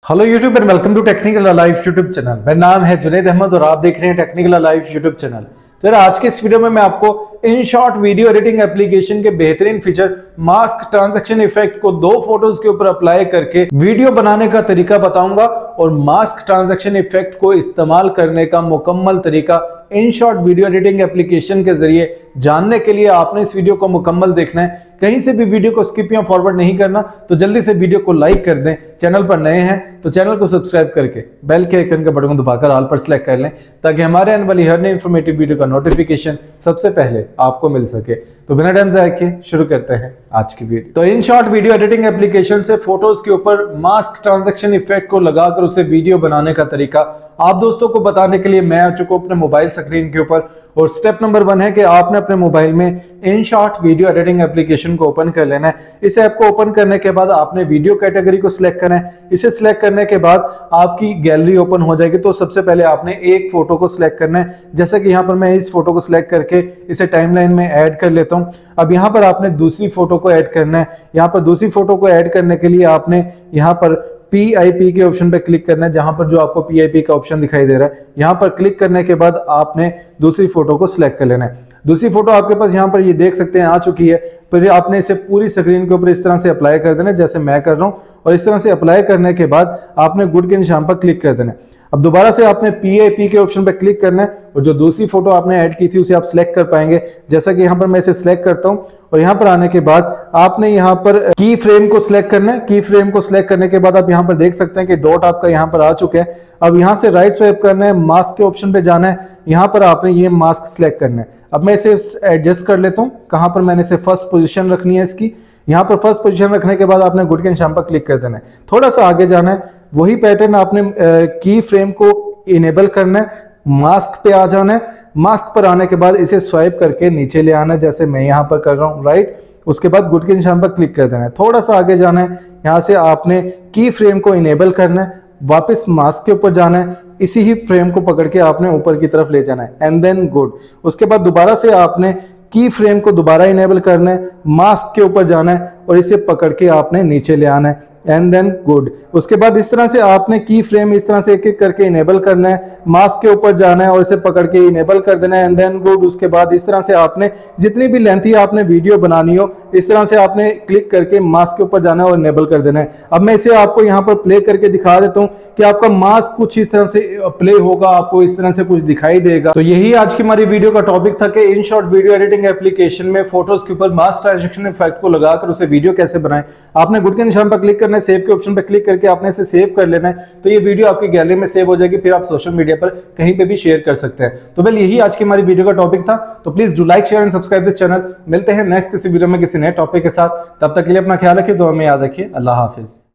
Hello YouTube and welcome to technical life YouTube channel. मेरा नाम है जुनैद अहमद और आप देख रहे हैं टेक्निकल लाइफ यूट्यूब चैनल। तो आज के इस वीडियो में मैं आपको InShot video editing application के बेहतरीन फीचर मास्क ट्रांजैक्शन इफेक्ट को दो फोटोज के ऊपर अप्लाई करके वीडियो बनाने का तरीका बताऊंगा और मास्क ट्रांजैक्शन इफेक्ट को इस्तेमाल करने का मुकम्मल तरीका InShot video editing application के जरिए जानने के लिए आपने इस वीडियो को मुकम्मल देखना है। कहीं से भी वीडियो को स्किप या फॉरवर्ड नहीं करना, तो जल्दी से वीडियो को लाइक कर दें। चैनल पर नए हैं तो चैनल को सब्सक्राइब करके बेल के आइकन के बटन को दबाकर ऑल पर सिलेक्ट कर लें ताकि हमारे आने वाली हर नई इंफॉर्मेटिव वीडियो का नोटिफिकेशन सबसे पहले आपको मिल सके। तो बिना टाइम ज़ाया किए शुरू करते हैं आज की वीडियो। तो InShot video editing application से फोटोज के ऊपर मास्क ट्रांजैक्शन इफेक्ट को लगाकर उसे वीडियो बनाने का तरीका आप दोस्तों को बताने के लिए मैं आ चुका हूं अपने मोबाइल स्क्रीन के ऊपर। और स्टेप नंबर 1 है कि आपने अपने मोबाइल में InShot video editing application को ओपन कर लेना है। इस ऐप को ओपन करने के बाद आपने वीडियो कैटेगरी को सिलेक्ट करना है। इसे सिलेक्ट करने के बाद आपकी गैलरी ओपन हो जाएगी। तो सबसे पहले आपने एक फोटो को सिलेक्ट करना है, जैसे कि यहाँ पर मैं इस फोटो को सिलेक्ट करके इसे टाइमलाइन में ऐड कर लेता हूँ। अब यहाँ पर आपने दूसरी फोटो को ऐड करना है। यहाँ पर दूसरी फोटो को ऐड करने के लिए आपने यहाँ पर PIP के ऑप्शन पे क्लिक करना है, जहां पर जो आपको PIP का ऑप्शन दिखाई दे रहा है। यहां पर क्लिक करने के बाद आपने दूसरी फोटो को सिलेक्ट कर लेना है। दूसरी फोटो आपके पास यहां पर ये देख सकते हैं आ चुकी है। फिर आपने इसे पूरी स्क्रीन के ऊपर इस तरह से अप्लाई कर देना है, जैसे मैं कर रहा हूं। और इस तरह से अप्लाई करने के बाद आपने गुड के निशान पर क्लिक कर देना है। अब दोबारा से आपने PIP के ऑप्शन पर क्लिक करना है और जो दूसरी फोटो आपने ऐड की थी उसे आप सिलेक्ट कर पाएंगे। जैसा कि यहाँ पर मैं इसे सिलेक्ट करता हूँ और यहाँ पर आने के बाद आपने यहाँ पर की फ्रेम को सिलेक्ट करना है। की फ्रेम को सिलेक्ट करने के बाद आप यहाँ पर देख सकते हैं कि डॉट आपका यहाँ पर आ चुका है। अब यहाँ से राइट स्वाइप करना है, मास्क के ऑप्शन पे जाना है। यहाँ पर आपने ये मास्क सिलेक्ट करना है। अब मैं इसे एडजस्ट कर लेता हूँ, कहाँ पर मैंने इसे फर्स्ट पोजिशन रखनी है इसकी। यहाँ पर फर्स्ट पोजीशन रखने के बाद आपने गुड के निशान पर क्लिक कर देना है। थोड़ा सा आगे जाना है, वही पैटर्न आपने की फ्रेम को इनेबल करना है, मास्क पे आ जाना है। मास्क पर आने के बाद इसे स्वाइप करके नीचे ले आना है, जैसे मैं यहाँ पर कर रहा हूँ, राइट। उसके बाद गुड के निशान पर क्लिक कर देना है। थोड़ा सा आगे जाना है, यहाँ से आपने की फ्रेम को इनेबल करना है, वापस मास्क के ऊपर जाना है, इसी ही फ्रेम को पकड़ के आपने ऊपर की तरफ ले जाना है एंड देन गुड। उसके बाद दोबारा से आपने की फ्रेम को दोबारा इनेबल करना है, मास्क के ऊपर जाना है और इसे पकड़ के आपने नीचे ले आना है एंड देन गुड। उसके बाद इस तरह से आपने की फ्रेम इस तरह से एक एक करके इनेबल करना है, मास्क के ऊपर जाना है और इसे पकड़ के इनेबल कर देना है एंड देन गुड। उसके बाद इस तरह से आपने जितनी भी लेंथी आपने वीडियो बनानी हो, इस तरह से आपने क्लिक करके मास्क के ऊपर जाना है और इनेबल कर देना है। अब मैं इसे आपको यहाँ पर प्ले करके दिखा देता हूँ कि आपका मास्क कुछ इस तरह से प्ले होगा, आपको इस तरह से कुछ दिखाई देगा। तो यही आज की हमारी वीडियो का टॉपिक था कि InShot video editing application में फोटोज के ऊपर मास्क ट्रांजैक्शन इफेक्ट को लगाकर उसे वीडियो कैसे बनाएं। आपने गुड के निशान पर क्लिक करना है, सेव के ऑप्शन पर क्लिक करके आपने इसे सेव कर लेना है। तो ये वीडियो आपकी गैलरी में सेव हो जाएगी, फिर आप सोशल मीडिया पर कहीं पे भी शेयर कर सकते हैं। तो वेल यही आज की हमारी वीडियो का टॉपिक था। तो please do like, share and subscribe this channel. मिलते हैं नेक्स्ट किसी वीडियो में किसी नए टॉपिक के साथ। तब तक के लिए अपना ख्याल रखिए, दुआ में याद रखिए। अल्लाह हाफिज।